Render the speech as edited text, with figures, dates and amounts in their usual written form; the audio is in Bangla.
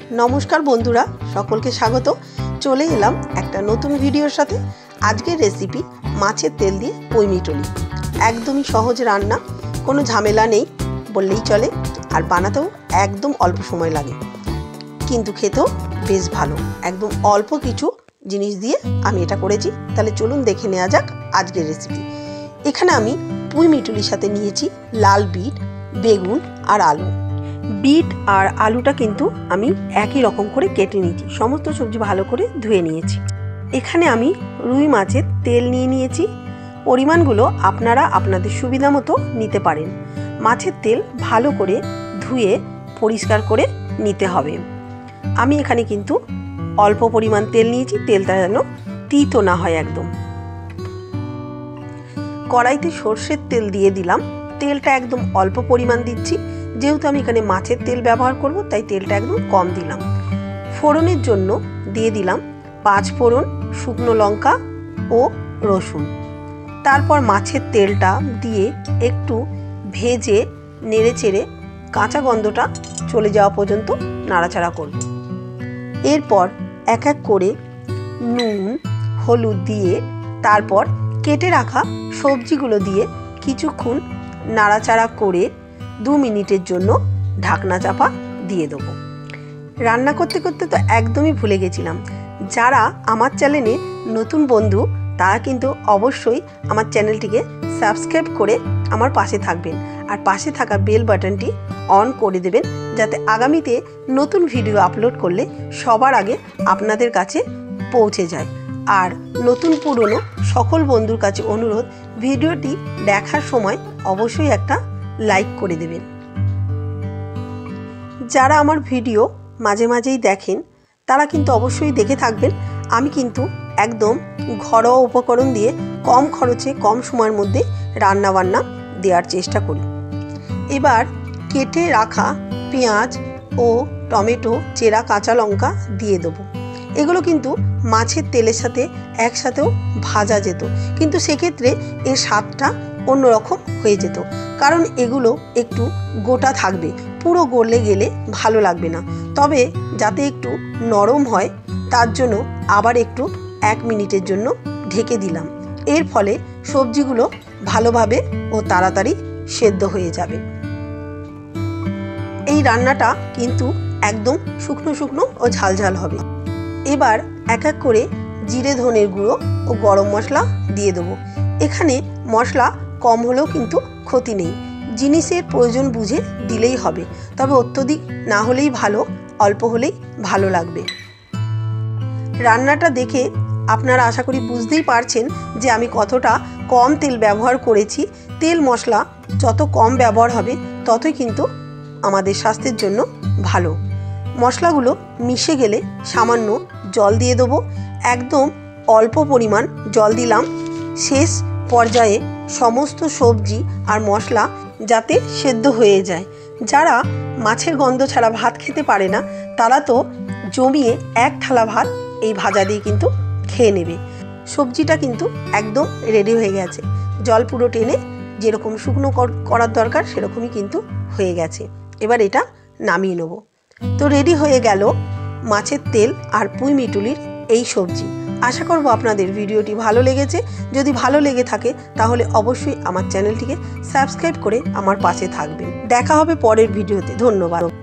नमस्कार बंधुरा सकलके स्वागत चले एलाम एकटा नतून भिडियोर साथे। आजकेर रेसिपि माछेर तेल दिए पुईमिटुली एकदम सहज रान्ना, कोनो झामेला नेই बोललेই चले और बानातेও एकदम अल्प समय लागे किन्तु खेतेও बेश भालो। एकदम अल्प किछु जिनिस दिए आमी एटा करेছি। ताहले चलुन देखे नेওয়া যাক आजकेर रेसिपि। एखाने आमी पुईमिटुलिर साथे निয়েছি लाल बीट, बेगुन और आलू। बीट और आलूटा किन्तु आमी एकई रकम करे केटे निয়েছি, समस्त सब्जी भालो करे धुए निয়েছি। एखाने आमी रुई माछेर तेल निয়ে নিয়েছি। परिमाणगुलो आपनारा आपनादेर सुविधा मतो निते पारेन। माछेर तेल भालो करे धुए परिष्कार करे निते हबे। आमी एखाने किन्तु अल्प परिमाण तेल निয়েছি, तेलटा जेन तीतो ना हय एकदम। कड़ाईते सर्षेर तेल दिए दिलाम। तेलटा एकदम अल्प परिमाण दिচ্ছি, যেহেতু আমি এখানে মাছের তেল ব্যবহার করব তাই তেলটা একদম কম দিলাম। ফোড়নের জন্য দিয়ে দিলাম 5 ফোড়ন, শুকনো লঙ্কা ও রসুন। তারপর মাছের তেলটা দিয়ে একটু ভেজে নেড়েচেড়ে কাঁচা গন্ধটা চলে যাওয়া পর্যন্ত নাড়াচাড়া করব। এরপর এক এক করে নুন হলুদ দিয়ে তারপর কেটে রাখা সবজিগুলো দিয়ে কিছুক্ষণ নাড়াচাড়া করে 2 মিনিটের জন্য ঢাকনা চাপা দিয়ে দেব। রান্না করতে করতে তো একদমই ভুলে গেছিলাম, যারা আমার চ্যানেলে নতুন বন্ধু তারা কিন্তু অবশ্যই আমার চ্যানেলটিকে সাবস্ক্রাইব করে আমার পাশে থাকবেন আর পাশে থাকা বেল বাটনটি অন করে দেবেন, যাতে আগামীতে নতুন ভিডিও আপলোড করলে সবার আগে আপনাদের কাছে পৌঁছে যায়। আর নতুন পুরনো সকল বন্ধুর কাছে অনুরোধ, ভিডিওটি দেখার সময় অবশ্যই একটা লাইক করে দেবেন। যারা আমার ভিডিও মাঝে মাঝেই দেখেন তারা কিন্তু অবশ্যই দেখে থাকবেন আমি কিন্তু একদম ঘরোয়া উপকরণ দিয়ে কম খরচে কম সময়ের মধ্যে রান্না বান্না দেওয়ার চেষ্টা করি। এবার কেটে রাখা পেঁয়াজ ও টমেটো, চেরা কাঁচা লঙ্কা দিয়ে দেবো। এগুলো কিন্তু মাছের তেলের সাথে একসাথেও ভাজা যেত, কিন্তু সেক্ষেত্রে এর স্বাদটা অন্যরকম হয়ে যেত, কারণ এগুলো একটু গোটা থাকবে, পুরো গলে গেলে ভালো লাগবে না। তবে যাতে একটু নরম হয় তার জন্য আবার একটু 1 মিনিটের জন্য ঢেকে দিলাম। এর ফলে সবজিগুলো ভালোভাবে ও তাড়াতাড়ি সেদ্ধ হয়ে যাবে। এই রান্নাটা কিন্তু একদম শুকনো শুকনো ও ঝালঝাল হবে। এবার এক এক করে জিরে ধনের গুঁড়ো ও গরম মশলা দিয়ে দেবো। এখানে মশলা কম হলেও কিন্তু ক্ষতি নেই, জিনিসের প্রয়োজন বুঝে দিলেই হবে, তবে অত্যধিক না হলেই ভালো, অল্প হলেই ভালো লাগবে। রান্নাটা দেখে আপনারা আশা করি বুঝতেই পারছেন যে আমি কতটা কম তেল ব্যবহার করেছি। তেল মশলা যত কম ব্যবহার হবে ততই কিন্তু আমাদের স্বাস্থ্যের জন্য ভালো। মশলাগুলো মিশে গেলে সামান্য জল দিয়ে দেবো, একদম অল্প পরিমাণ জল দিলাম। শেষ পর্যায়ে সমস্ত সবজি আর মশলা যাতে সেদ্ধ হয়ে যায়। যারা মাছের গন্ধ ছাড়া ভাত খেতে পারে না তারা তো জমিয়ে 1 থালা ভাত এই ভাজা দিয়ে কিন্তু খেয়ে নেবে। সবজিটা কিন্তু একদম রেডি হয়ে গেছে, জল পুরো টেনে যেরকম শুকনো করার দরকার সেরকমই কিন্তু হয়ে গেছে। এবার এটা নামিয়ে নেব। তো রেডি হয়ে গেল মাছের তেল আর পুঁইমিটুলির এই সবজি। আশা করব আপনাদের ভিডিওটি ভালো লেগেছে। যদি ভালো লেগে থাকে তাহলে অবশ্যই আমার চ্যানেলটিকে সাবস্ক্রাইব করে আমার পাশে থাকবেন। দেখা হবে পরের ভিডিওতে। ধন্যবাদ।